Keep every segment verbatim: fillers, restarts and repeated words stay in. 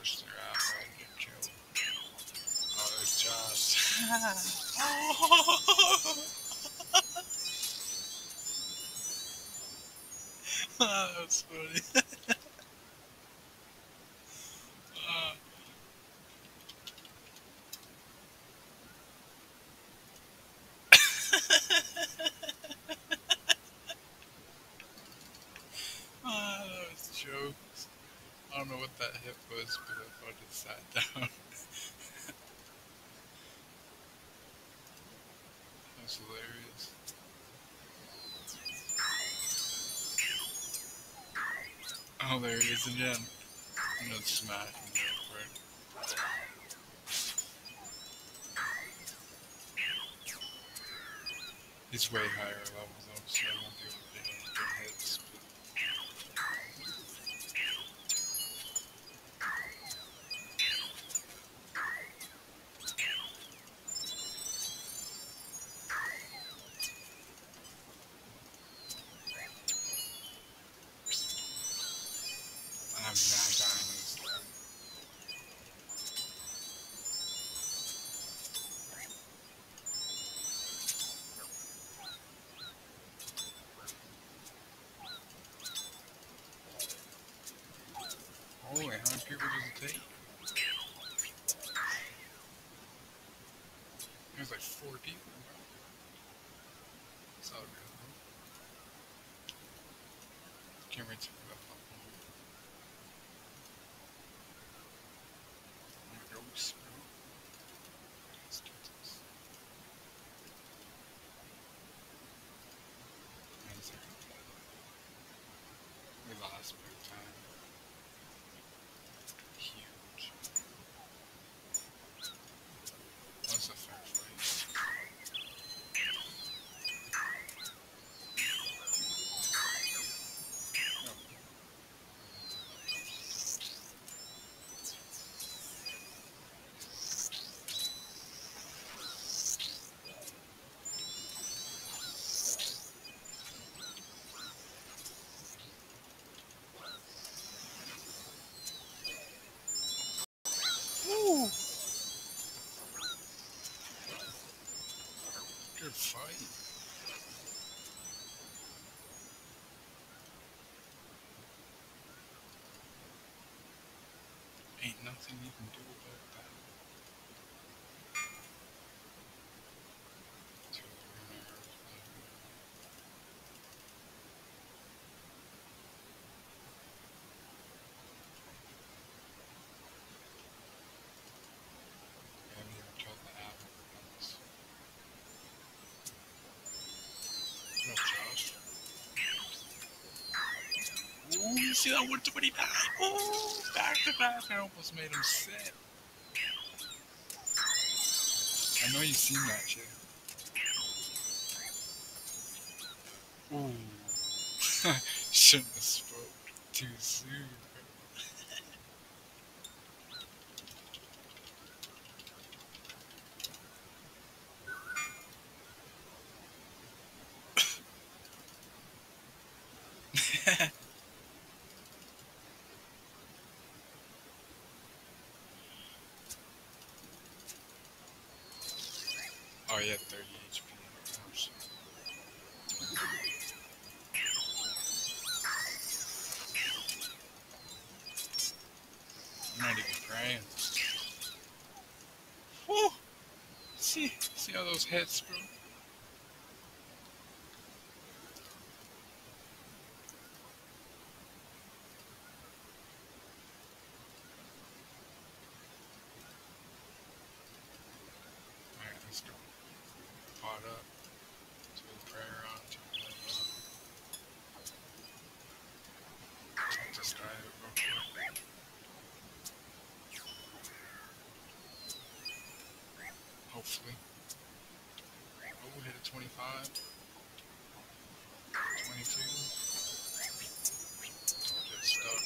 push their ass out and get killed. Oh, there's Josh. Oh! That was funny. uh, ah, that was jokes. I don't know what that hit was, but I thought it sat down. That was hilarious. Oh, there he is again. I'm gonna smash him real quick. He's way higher level though, so I won't be able to get any good hits. But I'm not dying this time. Holy, how many people does it take? There's like four people. It's all good. Can't wait to pick up. Ghost, bro. Let's do this. Amazing. We lost big time. Huge. That's a fair fight. Woo! Good fight. Ain't nothing you can do about that. To the winner. I haven't even killed the apple once. What up, Josh? Ooh, you see that one twenty-nine? Ooh, back to back. I almost made him sit. I know you've seen that shit. Ooh. Shouldn't have spoke too soon. Oh, yeah, thirty H P. Oh, shit. I'm not even praying. Woo! See, see all those hits, bro? Alright, let's go. Pot up. Do a prayer on. Turn it on. Just try it real quick. Hopefully. Oh, hit a twenty-five. twenty-two. Don't get stuck.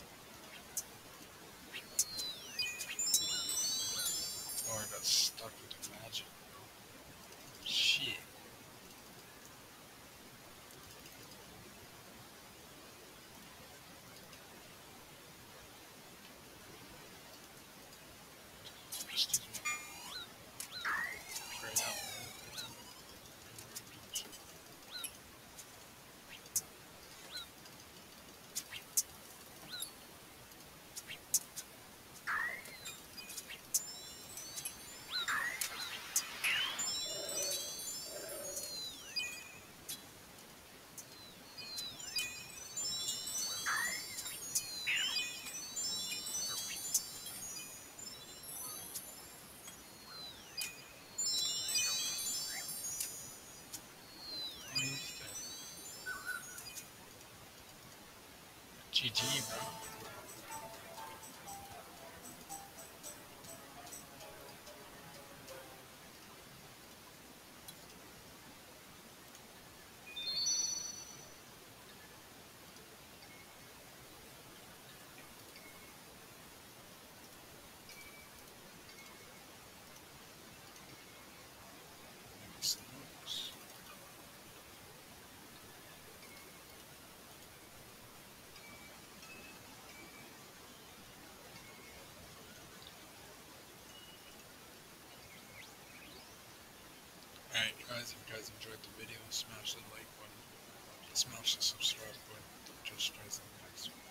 Oh, I got stuck with G G, bro. Alright guys, if you guys enjoyed the video, smash the like button, smash the subscribe button, just try something next.